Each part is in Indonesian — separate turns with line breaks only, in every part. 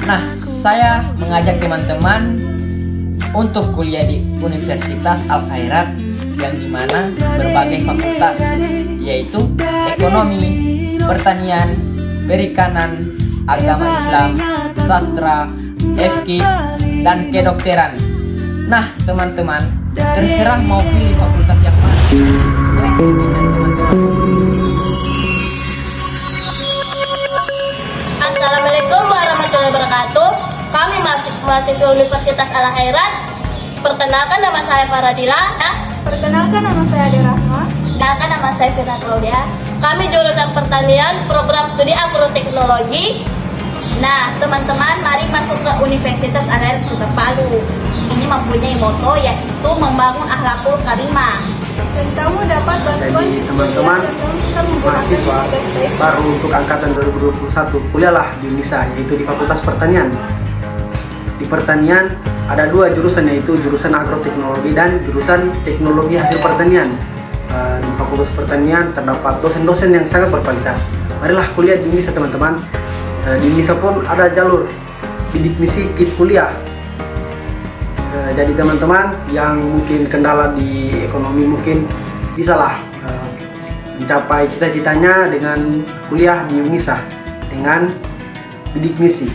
Nah, saya mengajak teman-teman untuk kuliah di Universitas Al-Khairat yang dimana berbagai fakultas, yaitu ekonomi, pertanian, perikanan, agama Islam, sastra, FK, dan kedokteran. Nah, teman-teman, terserah mau pilih fakultas yang mana sesuai keinginan teman-teman.
Assalamualaikum warahmatullahi wabarakatuh. Kami mahasiswa Universitas Al-Khairat. Perkenalkan, nama saya Faradila.
Perkenalkan, nama saya Ade Rahma.
Perkenalkan, nama saya Firna Claudia. Kami jurusan pertanian, program studi agroteknologi. Nah, teman-teman, mari masuk ke Universitas Al-Khairat Kota Palu. Ini mempunyai moto yaitu membangun akhlakul karimah.
Dan kamu dapat bantuan
jadi teman-teman mahasiswa baru untuk angkatan 2021 kuliahlah di UNISA, yaitu di Fakultas Pertanian. Di pertanian ada dua jurusan, yaitu jurusan agroteknologi dan jurusan teknologi hasil pertanian. Di Fakultas Pertanian terdapat dosen-dosen yang sangat berkualitas. Marilah kuliah di UNISA, teman-teman. Di UNISA pun ada jalur bidik misi KIP kuliah. Jadi teman-teman yang mungkin kendala di ekonomi mungkin bisalah mencapai cita-citanya dengan kuliah di UNISA dengan bidik misi.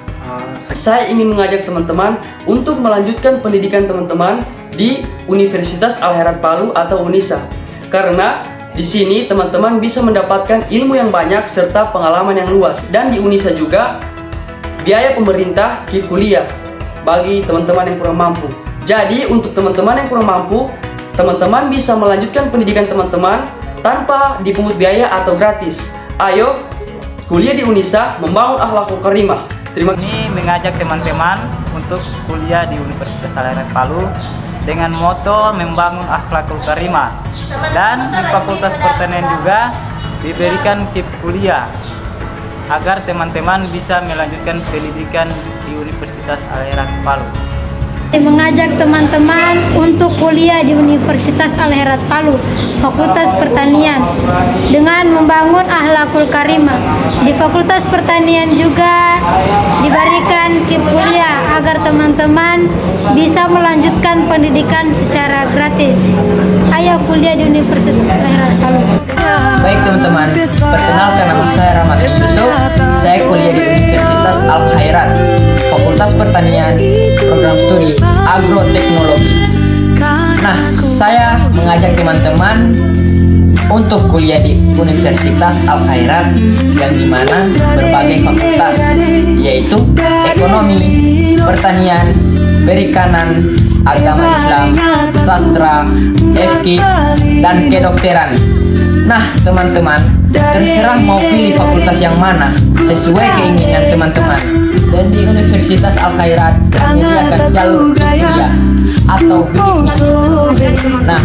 Saya ingin mengajak teman-teman untuk melanjutkan pendidikan teman-teman di Universitas Al-Khairat Palu atau UNISA, karena di sini teman-teman bisa mendapatkan ilmu yang banyak serta pengalaman yang luas. Dan di UNISA juga biaya pemerintah KIP kuliah bagi teman-teman yang kurang mampu. Jadi untuk teman-teman yang kurang mampu, teman-teman bisa melanjutkan pendidikan teman-teman tanpa dipungut biaya atau gratis. Ayo kuliah di UNISA, membangun akhlakul karimah. Terima kasih.
Ini mengajak teman-teman untuk kuliah di Universitas Al-Khairat Palu dengan moto membangun akhlakul karimah. Dan di Fakultas Pertanian juga diberikan KIP kuliah agar teman-teman bisa melanjutkan pendidikan di Universitas Al-Khairat Palu.
Mengajak teman-teman untuk kuliah di Universitas Al-Khairat Palu, Fakultas Pertanian, dengan membangun akhlakul karimah. Di Fakultas Pertanian juga diberikan KIP kuliah agar teman-teman bisa melanjutkan pendidikan secara gratis. Ayo kuliah di Universitas Al-Khairat Palu.
Baik teman-teman, perkenalkan, nama saya Rahmat Yusuf. Saya kuliah di Universitas Al-Khairat, Fakultas Pertanian, program studi agroteknologi. Nah, saya mengajak teman-teman untuk kuliah di Universitas Al-Khairat yang dimana berbagai fakultas, yaitu ekonomi, pertanian, perikanan, agama Islam, sastra, FK, dan kedokteran. Nah, teman-teman, terserah mau pilih fakultas yang mana sesuai keinginan teman-teman. Dan di Universitas Al-Khairat menyediakan jalur kuliah atau bidik misi. Nah,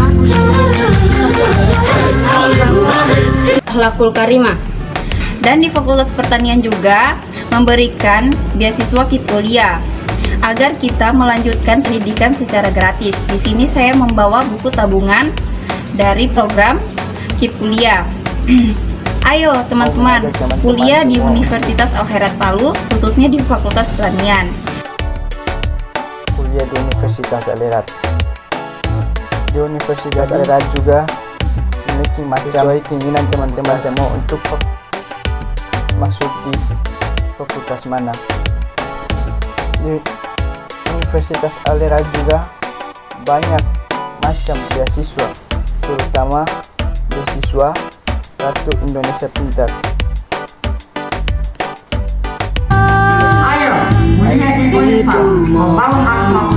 Akhlakul karimah. Dan di Fakultas Pertanian juga memberikan beasiswa KIP kuliah agar kita melanjutkan pendidikan secara gratis. Di sini saya membawa buku tabungan dari program KIP kuliah. Ayo teman-teman, kuliah di Universitas Al-Khairat Palu, khususnya di Fakultas Pertanian.
Kuliah di Universitas Al-Khairat. Di Universitas Al-Khairat juga memiliki macam keinginan teman-teman semua untuk masuk di fakultas mana. Di Universitas Al-Khairat juga banyak macam beasiswa, terutama beasiswa Kartu Indonesia Pintar.
Ayo, kuliah di UNISA, membangun akhlak